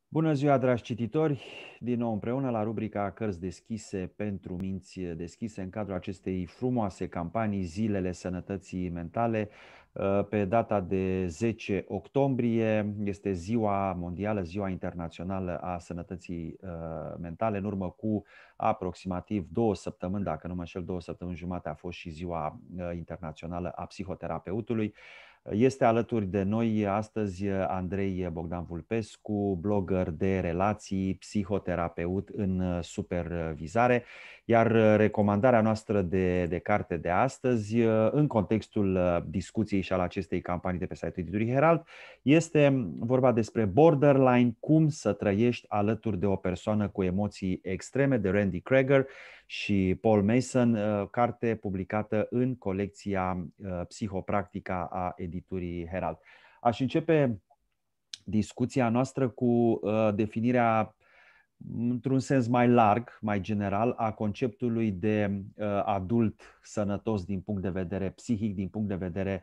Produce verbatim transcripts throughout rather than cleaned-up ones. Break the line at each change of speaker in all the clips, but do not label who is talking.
Bună ziua, dragi cititori! Din nou împreună la rubrica Cărți deschise pentru minți deschise în cadrul acestei frumoase campanii Zilele Sănătății Mentale. Pe data de zece octombrie este Ziua Mondială, Ziua Internațională a Sănătății Mentale. În urmă cu aproximativ două săptămâni, dacă nu mă înșel, două săptămâni jumate, a fost și Ziua Internațională a Psihoterapeutului. Este alături de noi astăzi Andrei Bogdan Vulpescu, blogger de relații, psihoterapeut în supervizare, iar recomandarea noastră de, de carte de astăzi, în contextul discuției și al acestei campanii de pe site-ul editurii Herald, este vorba despre Borderline, cum să trăiești alături de o persoană cu emoții extreme, de Randy Kreger și Paul Mason, carte publicată în colecția Psihopractica a editurii Herald. Aș începe discuția noastră cu definirea, într-un sens mai larg, mai general, a conceptului de adult sănătos din punct de vedere psihic, din punct de vedere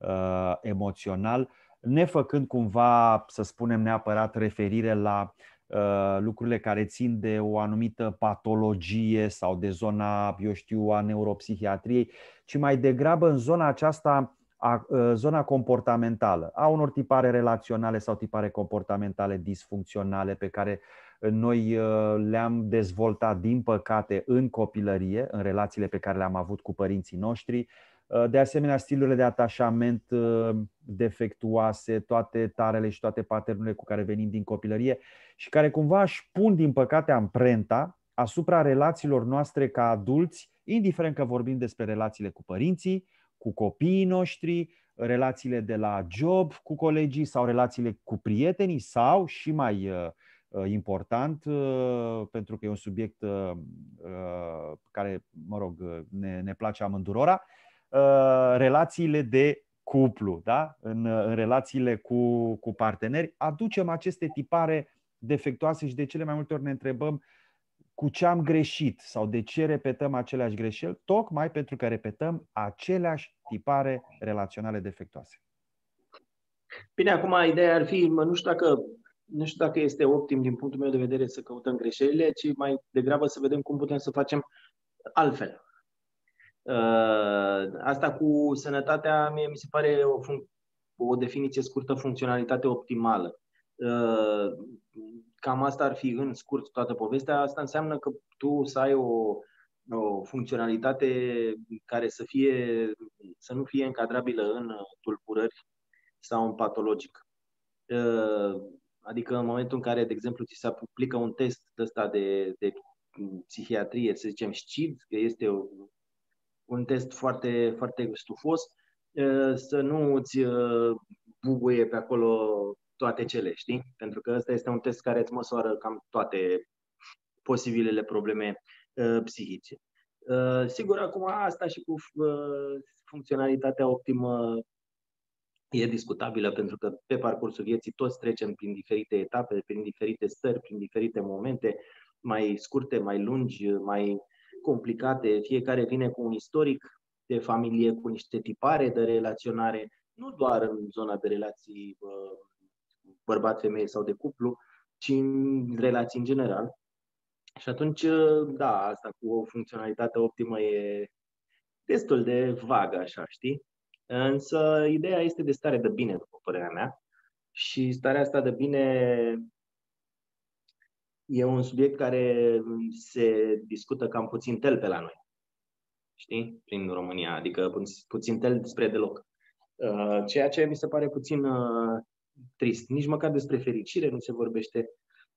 emoțional, nefăcând cumva, să spunem, neapărat referire la lucrurile care țin de o anumită patologie sau de zona, eu știu, a neuropsihiatriei, ci mai degrabă în zona aceasta, a, zona comportamentală, a unor tipare relaționale sau tipare comportamentale disfuncționale pe care noi le-am dezvoltat, din păcate, în copilărie, în relațiile pe care le-am avut cu părinții noștri. De asemenea, stilurile de atașament defectuoase, toate tarele și toate paternurile cu care venim din copilărie și care cumva își pun, din păcate, amprenta asupra relațiilor noastre ca adulți, indiferent că vorbim despre relațiile cu părinții, cu copiii noștri, relațiile de la job cu colegii sau relațiile cu prietenii sau, și mai important, pentru că e un subiect care, mă rog, ne, ne place amândurora, relațiile de cuplu, da? în, în relațiile cu, cu parteneri, aducem aceste tipare defectuoase și de cele mai multe ori ne întrebăm cu ce am greșit sau de ce repetăm aceleași greșeli, tocmai pentru că repetăm aceleași tipare relaționale defectuoase.
Bine, acum ideea ar fi, nu știu dacă, nu știu dacă este optim din punctul meu de vedere să căutăm greșelile, ci mai degrabă să vedem cum putem să facem altfel. Asta cu sănătatea, mie mi se pare o, o definiție scurtă, funcționalitate optimală. Cam asta ar fi în scurt toată povestea. Asta înseamnă că tu să ai o, o funcționalitate care să fie, să nu fie încadrabilă în tulburări sau în patologic. Adică în momentul în care, de exemplu, ți se aplică un test ăsta de, de psihiatrie, să zicem S C I D, că este o, un test foarte, foarte stufos, să nu îți bubuie pe acolo toate cele, știi? Pentru că ăsta este un test care îți măsoară cam toate posibilele probleme psihice. Sigur, acum asta și cu funcționalitatea optimă e discutabilă, pentru că pe parcursul vieții toți trecem prin diferite etape, prin diferite stări, prin diferite momente, mai scurte, mai lungi, mai complicate. Fiecare vine cu un istoric de familie, cu niște tipare de relaționare, nu doar în zona de relații bărbat-femeie sau de cuplu, ci în relații în general. Și atunci, da, asta cu o funcționalitate optimă e destul de vagă, așa, știi? Însă ideea este de stare de bine, după părerea mea. Și starea asta de bine e un subiect care se discută cam puțin tel pe la noi. Știi? Prin România, adică puțin tel spre deloc. Ceea ce mi se pare puțin trist. Nici măcar despre fericire nu se vorbește.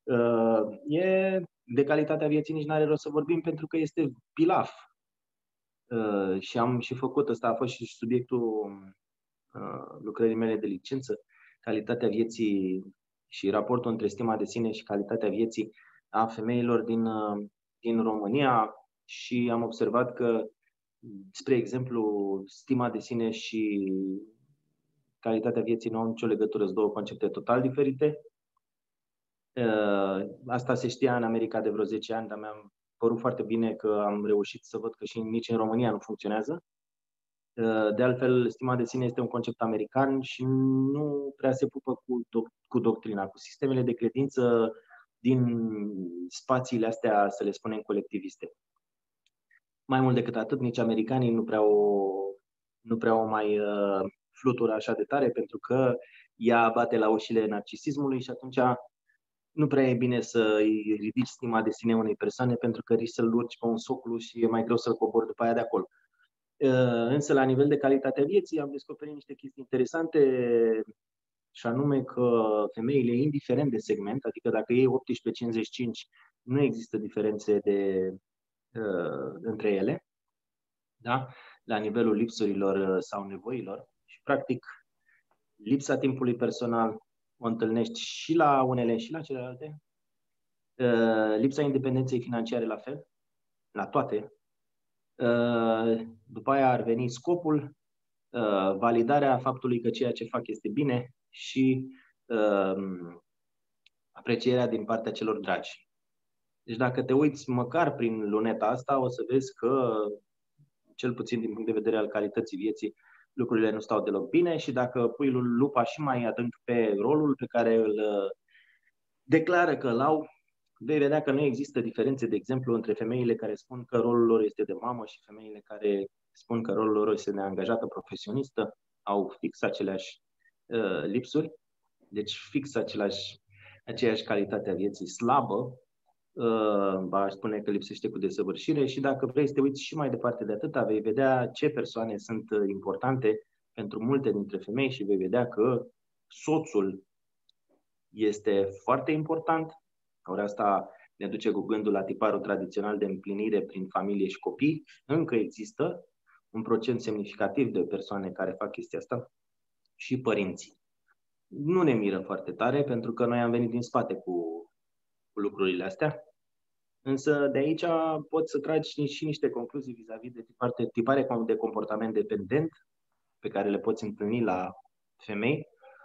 E de calitatea vieții nici n-are rost să vorbim, pentru că este pilaf. Uh, și am și făcut, ăsta a fost și subiectul uh, lucrării mele de licență, calitatea vieții și raportul între stima de sine și calitatea vieții a femeilor din, uh, din România, și am observat că, spre exemplu, stima de sine și calitatea vieții nu au nicio legătură, sunt două concepte total diferite. Uh, asta se știa în America de vreo zece ani, dar mi-am părut foarte bine că am reușit să văd că și nici în România nu funcționează. De altfel, stima de sine este un concept american și nu prea se pupă cu, doc- cu doctrina, cu sistemele de credință din spațiile astea, să le spunem, colectiviste. Mai mult decât atât, nici americanii nu prea o, nu prea o mai uh, flutură așa de tare, pentru că ea bate la ușile narcisismului și atunci nu prea e bine să îi ridici stima de sine unei persoane, pentru că riști să-l urci pe un soclu și e mai greu să-l cobori după aia de acolo. Însă, la nivel de calitatea vieții, am descoperit niște chestii interesante, și anume că femeile, indiferent de segment, adică dacă e optsprezece cincizeci și cinci, nu există diferențe de, uh, între ele, da? La nivelul lipsurilor sau nevoilor. Și, practic, lipsa timpului personal o întâlnești și la unele și la celelalte. Uh, lipsa independenței financiare la fel, la toate. Uh, după aia ar veni scopul, uh, validarea faptului că ceea ce fac este bine și uh, aprecierea din partea celor dragi. Deci dacă te uiți măcar prin luneta asta, o să vezi că, cel puțin din punct de vedere al calității vieții, lucrurile nu stau deloc bine și dacă pui lupa și mai adânc pe rolul pe care îl declară că îl au, vei vedea că nu există diferențe, de exemplu, între femeile care spun că rolul lor este de mamă și femeile care spun că rolul lor este de angajată profesionistă. Au fix aceleași uh, lipsuri, deci fix același, aceeași calitate a vieții slabă, uh, aș spune că lipsește cu desăvârșire și dacă vrei să te uiți și mai departe de atâta, vei vedea ce persoane sunt importante pentru multe dintre femei și vei vedea că soțul este foarte important. Ori asta ne duce cu gândul la tiparul tradițional de împlinire prin familie și copii. Încă există un procent semnificativ de persoane care fac chestia asta și părinții. Nu ne miră foarte tare, pentru că noi am venit din spate cu, cu lucrurile astea, însă de aici poți să tragi și niște concluzii vis-a-vis de tipare, tipare de comportament dependent pe care le poți întâlni la femei,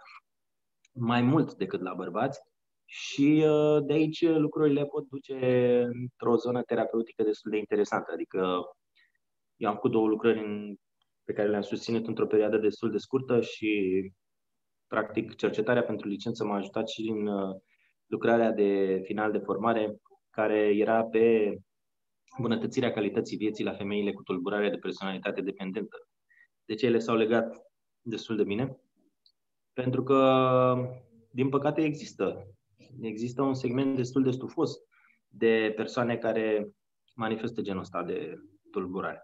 mai mult decât la bărbați. Și de aici lucrurile pot duce într-o zonă terapeutică destul de interesantă. Adică eu am făcut două lucrări în, pe care le-am susținut într-o perioadă destul de scurtă și, practic, cercetarea pentru licență m-a ajutat și în lucrarea de final de formare, care era pe îmbunătățirea calității vieții la femeile cu tulburare de personalitate dependentă. Deci ele s-au legat destul de bine, pentru că, din păcate, există. Există un segment destul de stufos de persoane care manifestă genul ăsta de tulburare.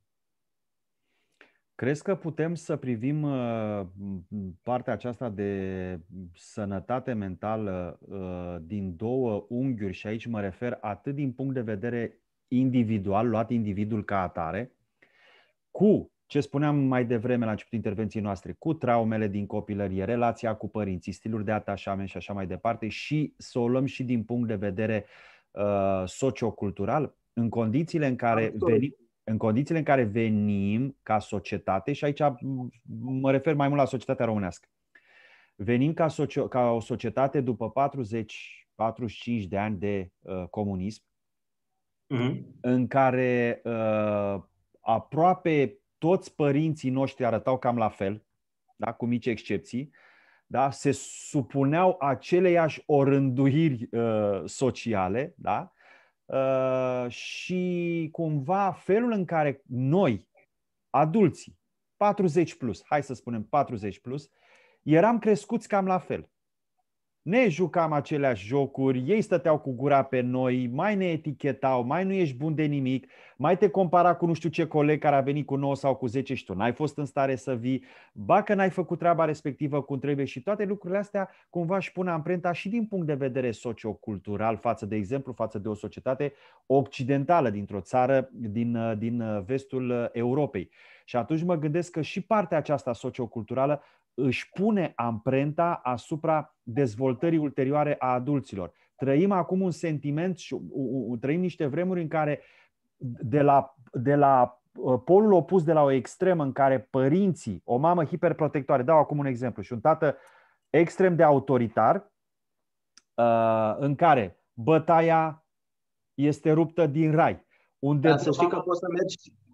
Crezi că putem să privim uh, partea aceasta de sănătate mentală uh, din două unghiuri, și aici mă refer atât din punct de vedere individual, luat individul ca atare, cu ce spuneam mai devreme la începutul intervenției noastre, cu traumele din copilărie, relația cu părinții, stiluri de atașament și așa mai departe, și să o luăm și din punct de vedere uh, sociocultural, în condițiile în care venim, în condițiile în care venim ca societate, și aici mă refer mai mult la societatea românească, venim ca, socio, ca o societate după patruzeci patruzeci și cinci de ani de uh, comunism, mm-hmm. în care uh, aproape toți părinții noștri arătau cam la fel, da, cu mici excepții, da, se supuneau aceleiași orânduiri uh, sociale, da, uh, și cumva felul în care noi, adulții, patruzeci plus, hai să spunem patruzeci plus, eram crescuți cam la fel. Ne jucam aceleași jocuri, ei stăteau cu gura pe noi, mai ne etichetau, mai nu ești bun de nimic, mai te compara cu nu știu ce coleg care a venit cu nouă sau cu zece și tu n-ai fost în stare să vii, ba că n-ai făcut treaba respectivă cum trebuie, și toate lucrurile astea cumva își pun amprenta și din punct de vedere sociocultural față, de exemplu, față de o societate occidentală dintr-o țară din, din vestul Europei. Și atunci mă gândesc că și partea aceasta socioculturală își pune amprenta asupra dezvoltării ulterioare a adulților. Trăim acum un sentiment și trăim niște vremuri în care de la, de la polul opus, de la o extremă în care părinții, o mamă hiperprotectoare, dau acum un exemplu, și un tată extrem de autoritar, în care bătaia este ruptă din rai.
Unde da, să știi că poți să mergi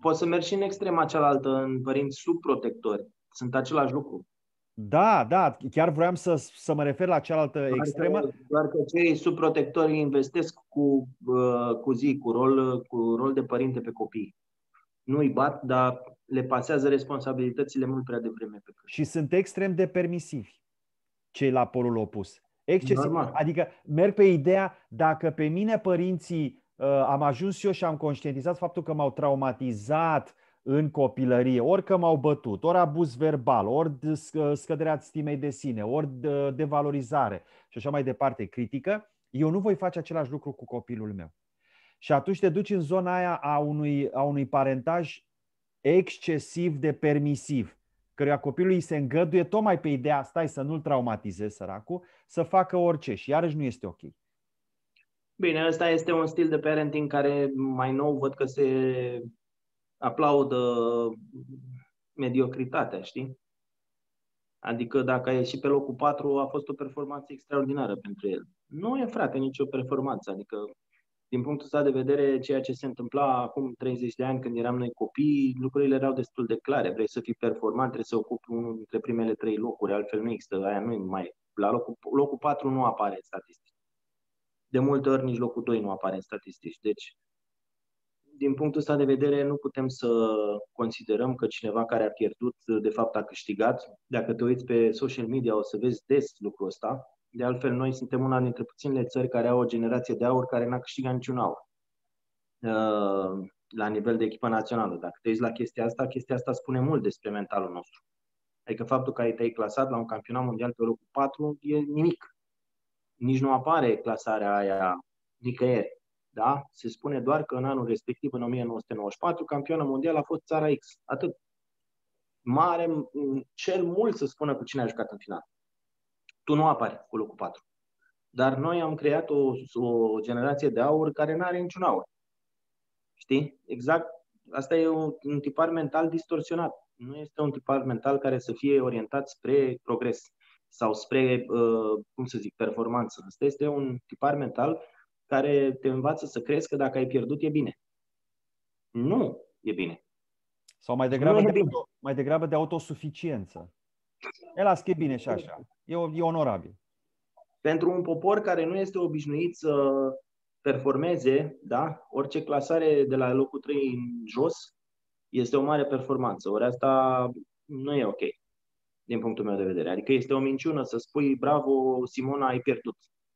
poți să mergi și în extrema cealaltă, în părinți subprotectori. Sunt același lucru.
Da, da, chiar vreau să, să mă refer la cealaltă
Doar
extremă.
Că, doar că cei subprotectori investesc cu, uh, cu zi, cu rol, cu rol de părinte pe copii. Nu îi bat, dar le pasează responsabilitățile mult prea devreme pe cât.
Și sunt extrem de permisivi cei la polul opus. Excesiv.
Normal.
Adică merg pe ideea, dacă pe mine părinții uh, am ajuns eu și am conștientizat faptul că m-au traumatizat în copilărie, ori că m-au bătut, ori abuz verbal, ori scăderea stimei de sine, ori devalorizare și așa mai departe, critică, eu nu voi face același lucru cu copilul meu. Și atunci te duci în zona aia a unui, a unui parentaj excesiv de permisiv, căruia copilului se îngăduie tocmai pe ideea, stai să nu-l traumatizezi săracul, să facă orice și iarăși nu este ok.
Bine, ăsta este un stil de parenting care mai nou văd că se aplaudă mediocritatea, știi? Adică dacă a ieșit pe locul patru, a fost o performanță extraordinară pentru el. Nu e, frate, nicio performanță. Adică, din punctul ăsta de vedere, ceea ce se întâmpla acum treizeci de ani, când eram noi copii, lucrurile erau destul de clare. Vrei să fii performant, trebuie să ocupi unul dintre primele trei locuri, altfel nu există, aia nu mai. La locul, locul patru nu apare în statistici. De multe ori nici locul doi nu apare în statistici. Deci, din punctul ăsta de vedere, nu putem să considerăm că cineva care a pierdut, de fapt, a câștigat. Dacă te uiți pe social media, o să vezi des lucrul ăsta. De altfel, noi suntem una dintre puținele țări care au o generație de aur care n-a câștigat niciun aur la nivel de echipă națională. Dacă te uiți la chestia asta, chestia asta spune mult despre mentalul nostru. Adică faptul că ai te-ai clasat la un campionat mondial pe locul patru e nimic. Nici nu apare clasarea aia nicăieri. Da? Se spune doar că în anul respectiv, în o mie nouă sute nouăzeci și patru, campioana mondială a fost țara X. Atât. Mare, cel mult să spună cu cine a jucat în final. Tu nu apari cu locul patru. Dar noi am creat o, o generație de aur care nu are niciun aur. Știi? Exact. Asta e un, un tipar mental distorsionat. Nu este un tipar mental care să fie orientat spre progres sau spre, uh, cum să zic, performanță. Asta este un tipar mental care te învață să crezi că dacă ai pierdut e bine. Nu e bine.
Sau mai degrabă, de, auto, mai degrabă de autosuficiență. El a scris bine și așa. E, e onorabil.
Pentru un popor care nu este obișnuit să performeze, da? Orice clasare de la locul trei în jos este o mare performanță. Ori asta nu e ok, din punctul meu de vedere. Adică este o minciună să spui, bravo, Simona, ai pierdut.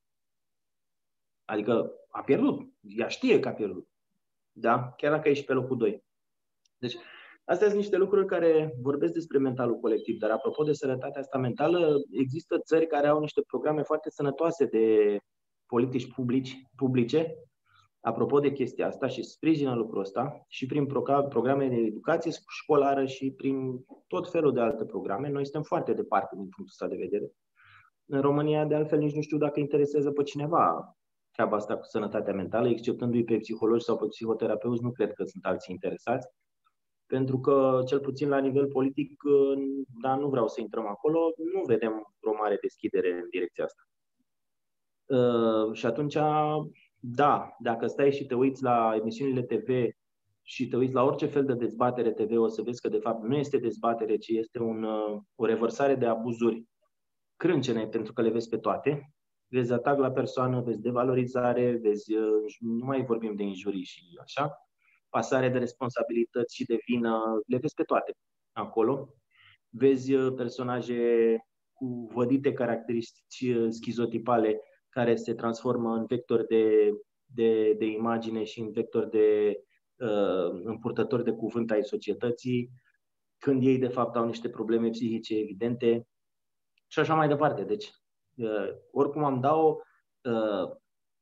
Adică a pierdut. Ea știe că a pierdut. Da? Chiar dacă ești pe locul doi. Deci, astea sunt niște lucruri care vorbesc despre mentalul colectiv. Dar apropo de sănătatea asta mentală, există țări care au niște programe foarte sănătoase de politici publici, publice, apropo de chestia asta și sprijină lucrul ăsta și prin programe de educație școlară și prin tot felul de alte programe. Noi suntem foarte departe din punctul ăsta de vedere. În România, de altfel, nici nu știu dacă interesează pe cineva treaba asta cu sănătatea mentală, exceptându-i pe psihologi sau pe psihoterapeuți, nu cred că sunt alții interesați. Pentru că, cel puțin la nivel politic, dar nu vreau să intrăm acolo, nu vedem o mare deschidere în direcția asta. Uh, și atunci, da, dacă stai și te uiți la emisiunile T V și te uiți la orice fel de dezbatere T V, o să vezi că de fapt nu este dezbatere, ci este un, uh, o revărsare de abuzuri crâncene, pentru că le vezi pe toate. Vezi atac la persoană, vezi devalorizare, vezi, uh, nu mai vorbim de injurii și așa, pasare de responsabilități și de vină, le vezi pe toate acolo. Vezi uh, personaje cu vădite caracteristici schizotipale care se transformă în vector de, de, de imagine și în vector de uh, împurtători de cuvânt ai societății, când ei de fapt au niște probleme psihice evidente și așa mai departe. Deci, uh, oricum am dat-o, uh,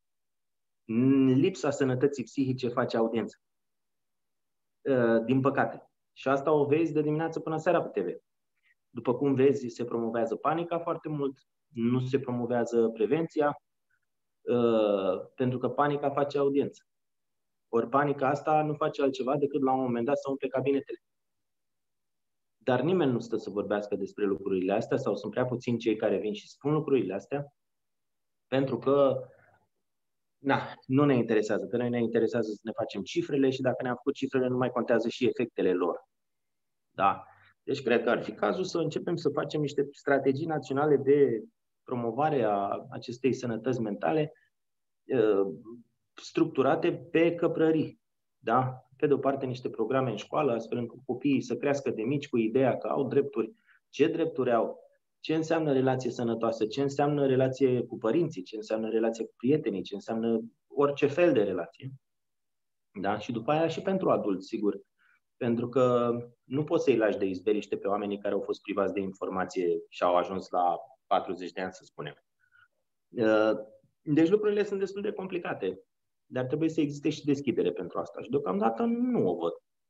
lipsa sănătății psihice face audiență. Uh, din păcate. Și asta o vezi de dimineață până seara pe T V. După cum vezi, se promovează panica foarte mult, nu se promovează prevenția, Uh, pentru că panica face audiență. Ori panica asta nu face altceva decât la un moment dat să umple cabinetele. Dar nimeni nu stă să vorbească despre lucrurile astea sau sunt prea puțini cei care vin și spun lucrurile astea, pentru că Na, nu ne interesează. Pe noi ne interesează să ne facem cifrele și dacă ne-am făcut cifrele, nu mai contează și efectele lor. Da. Deci cred că ar fi cazul să începem să facem niște strategii naționale de promovare a acestei sănătăți mentale structurate pe căprării. Da? Pe de o parte niște programe în școală, astfel încât copiii să crească de mici cu ideea că au drepturi, ce drepturi au, ce înseamnă relație sănătoasă, ce înseamnă relație cu părinții, ce înseamnă relație cu prietenii, ce înseamnă orice fel de relație. Da? Și după aia și pentru adulți, sigur. Pentru că nu poți să-i lași de izbeliște pe oamenii care au fost privați de informație și au ajuns la patruzeci de ani, să spunem. Deci lucrurile sunt destul de complicate, dar trebuie să existe și deschidere pentru asta și deocamdată nu o văd.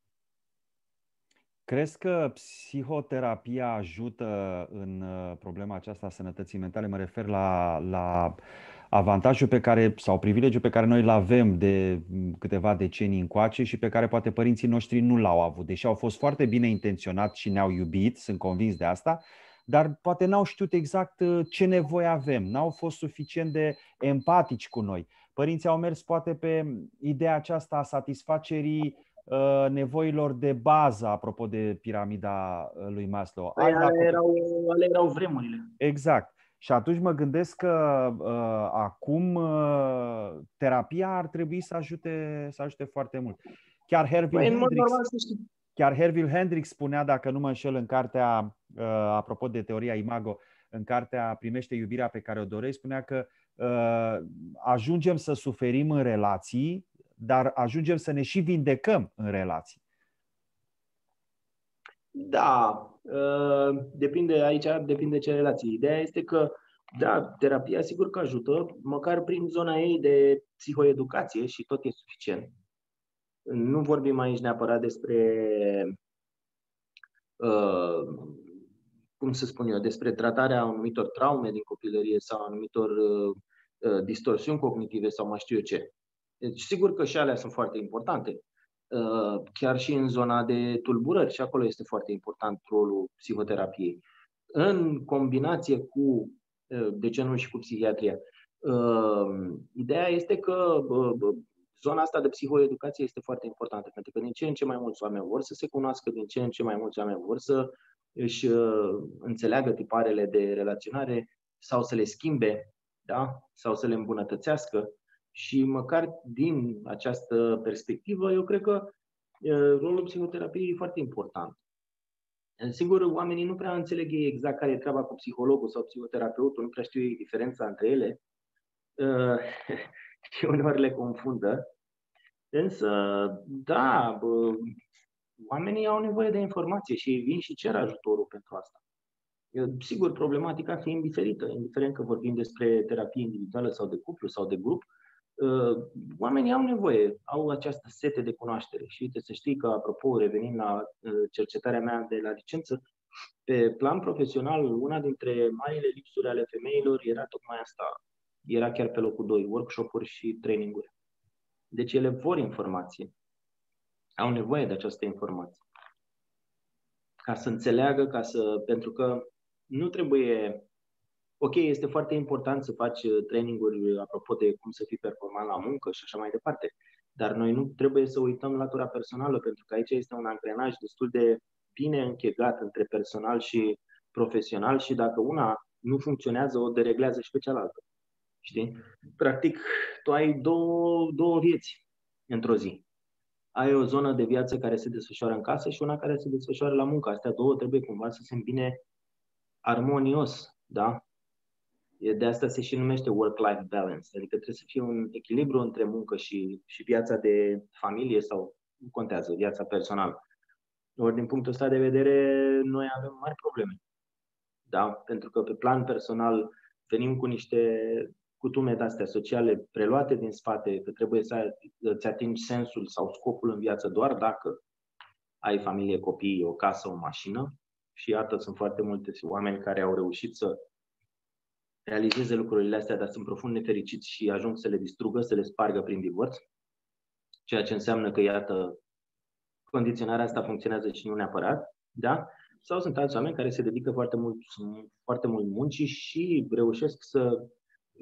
Crezi că psihoterapia ajută în problema aceasta a sănătății mentale? Mă refer la, la avantajul pe care, sau privilegiul pe care noi îl avem de câteva decenii încoace și pe care poate părinții noștri nu l-au avut. Deși au fost foarte bine intenționați și ne-au iubit, sunt convins de asta, dar poate n-au știut exact ce nevoie avem, n-au fost suficient de empatici cu noi. Părinții au mers poate pe ideea aceasta a satisfacerii nevoilor de bază, apropo de piramida lui Maslow.
Păi ale, erau, ale erau vremurile.
Exact. Și atunci mă gândesc că uh, acum uh, terapia ar trebui să ajute, să ajute foarte mult. Chiar Herville
păi,
Hendricks,
normal să știi.
chiar Herville Hendricks spunea, dacă nu mă înșel, în cartea, uh, apropo de teoria Imago, în cartea Primește iubirea pe care o dorești, spunea că uh, ajungem să suferim în relații, dar ajungem să ne și vindecăm în relații.
Da, depinde aici, depinde ce relații. Ideea este că, da, terapia sigur că ajută, măcar prin zona ei de psihoeducație și tot e suficient. Nu vorbim aici neapărat despre, uh, cum să spun eu, despre tratarea anumitor traume din copilărie sau anumitor uh, distorsiuni cognitive sau mai știu eu ce. Deci sigur că și alea sunt foarte importante. Chiar și în zona de tulburări, și acolo este foarte important rolul psihoterapiei. În combinație cu, de ce nu și cu psihiatria, ideea este că zona asta de psihoeducație este foarte importantă, pentru că din ce în ce mai mulți oameni vor să se cunoască, din ce în ce mai mulți oameni vor să își înțeleagă tiparele de relaționare sau să le schimbe, da? Sau să le îmbunătățească. Și măcar din această perspectivă, eu cred că rolul psihoterapiei e foarte important. Sigur, oamenii nu prea înțeleg ei exact care e treaba cu psihologul sau psihoterapeutul, nu prea știu ei diferența între ele și uneori le confundă. Însă, da, oamenii au nevoie de informație și ei vin și cer ajutorul pentru asta. Sigur, problematica fiind diferită, indiferent că vorbim despre terapie individuală sau de cuplu sau de grup, oamenii au nevoie, au această sete de cunoaștere. Și uite, să știi că, apropo, revenind la cercetarea mea de la licență, pe plan profesional, una dintre marile lipsuri ale femeilor era tocmai asta. Era chiar pe locul doi, workshop-uri și training-uri. Deci ele vor informație. Au nevoie de această informație. Ca să înțeleagă, ca să, pentru că nu trebuie... Ok, este foarte important să faci training-uri apropo de cum să fii performant la muncă și așa mai departe, dar noi nu trebuie să uităm latura personală, pentru că aici este un angrenaj destul de bine închegat între personal și profesional și dacă una nu funcționează, o dereglează și pe cealaltă. Știi? Practic, tu ai două, două vieți într-o zi. Ai o zonă de viață care se desfășoară în casă și una care se desfășoară la muncă. Astea două trebuie cumva să se îmbine armonios, da? De asta se și numește work-life balance, adică trebuie să fie un echilibru între muncă și, și viața de familie sau, nu contează, viața personală. Ori din punctul ăsta de vedere, noi avem mari probleme. Da? Pentru că pe plan personal venim cu niște cutume de-astea sociale preluate din spate, că trebuie să îți atingi sensul sau scopul în viață doar dacă ai familie, copii, o casă, o mașină. Și iată, sunt foarte multe oameni care au reușit să realizeze lucrurile astea, dar sunt profund nefericiți și ajung să le distrugă, să le spargă prin divorț. Ceea ce înseamnă că, iată, condiționarea asta funcționează și nu neapărat, da? Sau sunt alți oameni care se dedică foarte mult, foarte mult muncii și reușesc să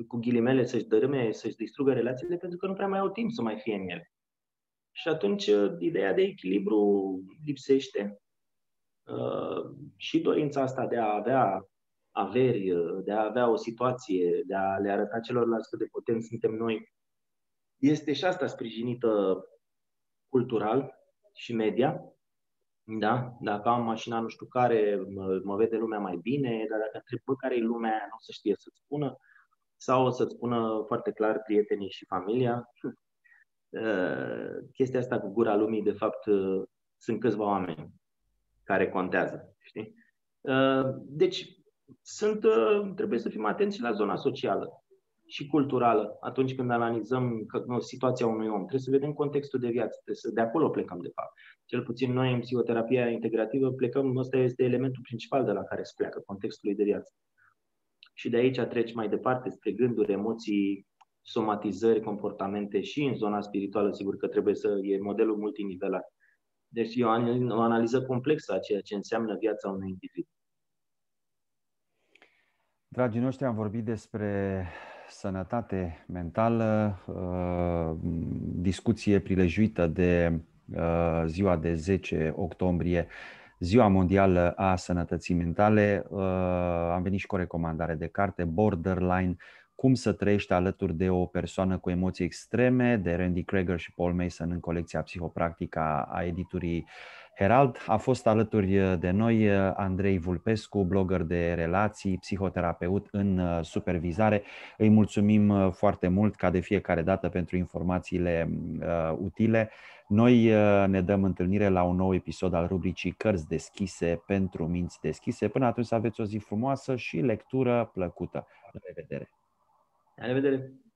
cu ghilimele, să-și dărâme, să-și distrugă relațiile pentru că nu prea mai au timp să mai fie în ele. Și atunci ideea de echilibru lipsește uh, și dorința asta de a avea averi, de a avea o situație, de a le arăta celorlalți cât de potenți suntem noi, este și asta sprijinită cultural și media. Da? Dacă am mașina nu știu care, mă, mă vede lumea mai bine, dar dacă întreb, bă, care e lumea aia, nu o să știe să-ți spună, sau o să-ți spună foarte clar prietenii și familia. Uh, chestia asta cu gura lumii, de fapt, uh, sunt câțiva oameni care contează, știi? Uh, deci, sunt, uh, trebuie să fim atenți și la zona socială și culturală atunci când analizăm că, nu, situația unui om. Trebuie să vedem contextul de viață, trebuie să, de acolo plecăm, de fapt. Cel puțin noi, în psihoterapia integrativă, plecăm, ăsta este elementul principal de la care se pleacă, contextului de viață. Și de aici treci mai departe spre gânduri, emoții, somatizări, comportamente și în zona spirituală, sigur că trebuie să e modelul multinivelat. Deci e o analiză complexă a ceea ce înseamnă viața unui individ.
Dragii noștri, am vorbit despre sănătate mentală, discuție prilejuită de ziua de zece octombrie, Ziua Mondială a Sănătății Mentale. Am venit și cu o recomandare de carte, Borderline, cum să trăiești alături de o persoană cu emoții extreme, de Randy Crager și Paul Mason în colecția psihopractică a editurii Herald. A fost alături de noi Andrei Vulpescu, blogger de relații, psihoterapeut în supervizare. Îi mulțumim foarte mult, ca de fiecare dată, pentru informațiile uh, utile. Noi uh, ne dăm întâlnire la un nou episod al rubricii Cărți deschise pentru minți deschise. Până atunci să aveți o zi frumoasă și lectură plăcută. La revedere!
La revedere!